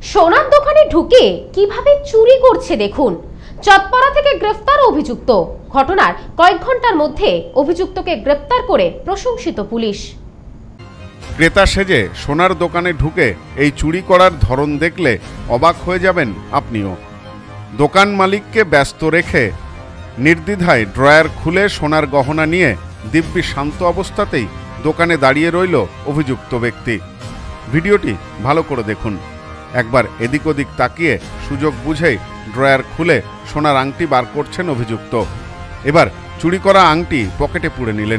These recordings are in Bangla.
সোনার দোকানে ঢুকে কিভাবে চুরি করছে দেখুন। চত্বরা থেকে গ্রেফতার অভিযুক্ত। ঘটনার কয়েক ঘন্টার মধ্যে অভিযুক্তকে গ্রেফতার করে প্রশংসিত পুলিশ। ক্রেতা সেজে সোনার দোকানে ঢুকে এই চুরি করার ধরন দেখলে অবাক হয়ে যাবেন আপনিও। দোকান মালিককে ব্যস্ত রেখে নির্দ্বিধায় ড্রয়ার খুলে সোনার গহনা নিয়ে দিব্যি শান্ত অবস্থাতেই দোকানে দাঁড়িয়ে রইল অভিযুক্ত ব্যক্তি। ভিডিওটি ভালো করে দেখুন। একবার এদিক ওদিক তাকিয়ে সুযোগ বুঝেই ড্রয়ার খুলে সোনার আংটি বার করছেন অভিযুক্ত। এবার চুরি করা আংটি পকেটে পুরে নিলেন।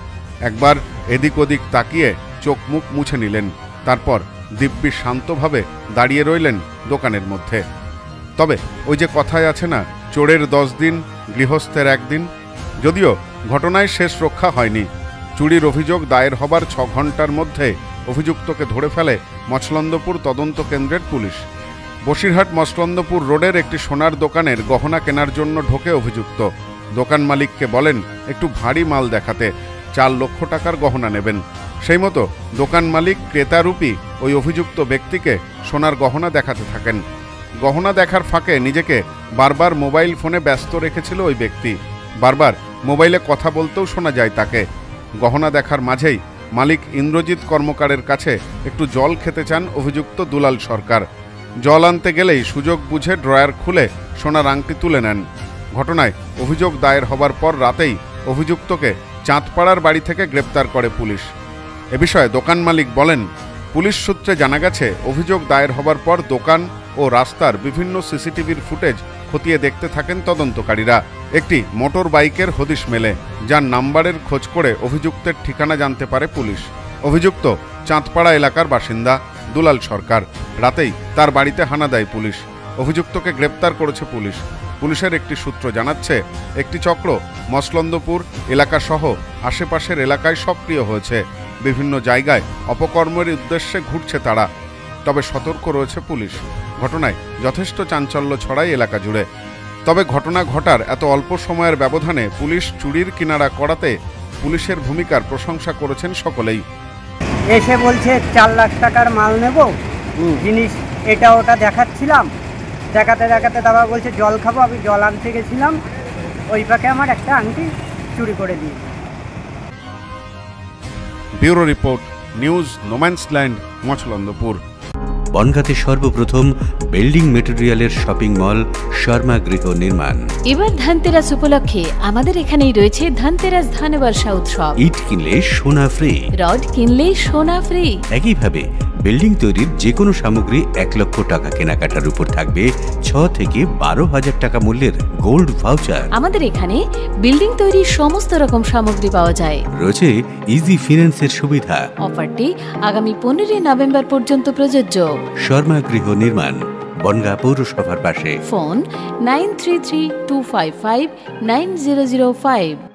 একবার এদিক ওদিক তাকিয়ে চোখ মুখ মুছে নিলেন। তারপর দিব্যি শান্তভাবে দাঁড়িয়ে রইলেন দোকানের মধ্যে। তবে ওই যে কথায় আছে না, চোরের 10 দিন গৃহস্থের 1 দিন। যদিও ঘটনায় শেষ রক্ষা হয়নি। চুরির অভিযোগ দায়ের হবার 6 ঘন্টার মধ্যে অভিযুক্তকে ধরে ফেলে মছলন্দপুর তদন্ত কেন্দ্রের পুলিশ। বসিরহাট মছলন্দপুর রোডের একটি সোনার দোকানের গহনা কেনার জন্য ঢোকে অভিযুক্ত। দোকান মালিককে বলেন একটু ভারী মাল দেখাতে, 4 লক্ষ টাকার গহনা নেবেন। সেই মতো দোকান মালিক ক্রেতারূপী ওই অভিযুক্ত ব্যক্তিকে সোনার গহনা দেখাতে থাকেন। গহনা দেখার ফাঁকে নিজেকে বারবার মোবাইল ফোনে ব্যস্ত রেখেছিল ওই ব্যক্তি। বারবার মোবাইলে কথা বলতেও শোনা যায় তাকে। গহনা দেখার মাঝেই মালিক ইন্দ্রজিৎ কর্মকারের কাছে একটু জল খেতে চান অভিযুক্ত দুলাল সরকার। জল আনতে গেলেই সুযোগ বুঝে ড্রয়ার খুলে সোনার আংটি তুলে নেন। ঘটনায় অভিযোগ দায়ের হবার পর রাতেই অভিযুক্তকে চাঁদপাড়ার বাড়ি থেকে গ্রেপ্তার করে পুলিশ। এ বিষয়ে দোকান মালিক বলেন, পুলিশ সূত্রে জানা গেছে অভিযোগ দায়ের হবার পর দোকান ও রাস্তার বিভিন্ন সিসিটিভির ফুটেজ খতিয়ে দেখতে থাকেন তদন্তকারীরা। একটি মোটর বাইকের হদিশ মেলে, যার নাম্বারের খোঁজ করে অভিযুক্তের ঠিকানা জানতে পারে পুলিশ। অভিযুক্ত চাঁদপাড়া এলাকার বাসিন্দা দুলাল সরকার। রাতেই তার বাড়িতে হানা দেয় পুলিশ। অভিযুক্তকে গ্রেপ্তার করেছে পুলিশ। পুলিশের একটি সূত্র জানাচ্ছে, একটি চক্র মছলন্দপুর এলাকাসহ আশেপাশের এলাকায় সক্রিয় হয়েছে। বিভিন্ন জায়গায় অপকর্মের উদ্দেশ্যে ঘুরছে তারা। তবে সতর্ক রয়েছে পুলিশ। ঘটনায় যথেষ্ট চাঞ্চল্য ছড়ায় এলাকা জুড়ে। তবে ঘটনা ঘটার এত অল্প সময়ের ব্যবধানে পুলিশ চুরির কিনারা করাতে পুলিশের ভূমিকার প্রশংসা করেছেন সকলেই। এসে বলছে 4 লাখ টাকার মাল নেব, জিনিস এটা ওটা দেখাচ্ছিলাম। দেখাতে দেখাতে তারপর বলছে জল খাবো। আমি জল আনতে গেছিলাম, ওই ফাঁকে আমার একটা আংটি চুরি করে দিয়ে। Bureau report, news no man's land, Machhlandapur. বনগাঁতে সর্বপ্রথম বিল্ডিং মেটেরিয়ালের শপিং মল শর্মা গৃহ নির্মাণ। এবার ধানতেরাস উপলক্ষে আমাদের এখানেই রয়েছে ধানতেরাস ধানবর্ষা উৎসব। ইট কিনলে সোনা ফ্রি, রড কিনলে সোনা ফ্রি। একইভাবে বিল্ডিং তৈরির যে কোনো সামগ্রী 1 লক্ষ টাকা কেনাকাটার উপর থাকবে 6 থেকে 12,000 টাকা মূল্যের গোল্ড ভাউচার। আমাদের এখানে বিল্ডিং তৈরির সমস্ত রকম সামগ্রী পাওয়া যায়। রয়েছে ইজি ফিন্যান্সের সুবিধা। অফারটি আগামী 15 নভেম্বর পর্যন্ত প্রযোজ্য। শর্মা গৃহ নির্মাণ, বনগাঁ পৌরসভার পাশে। ফোন 9332559005।